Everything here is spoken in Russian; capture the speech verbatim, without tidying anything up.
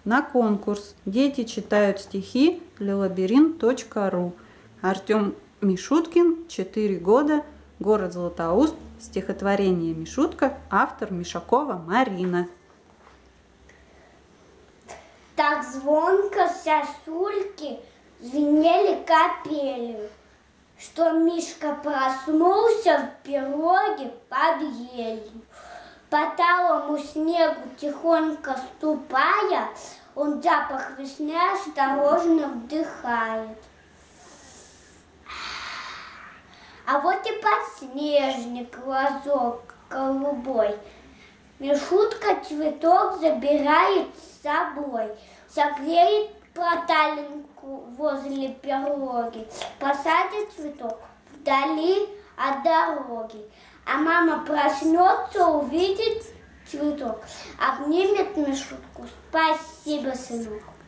на конкурс. Дети читают стихи лилаберин точка ру. Артем Мишуткин, четыре года, город Златоуст, стихотворение «Мишутка», автор Мишакова Марина. Так звонко сосульки звенели капелью, что Мишка проснулся в пироге под елью. По талому снегу тихонько ступая, он запах весны осторожно вдыхает. А вот и подснежник, глазок голубой, Мишутка цветок забирает с собой, согреет проталинку возле пироги, посадит цветок вдали от дороги. А мама проснется, увидит цветок, обнимет Мишутку. Спасибо, сынок.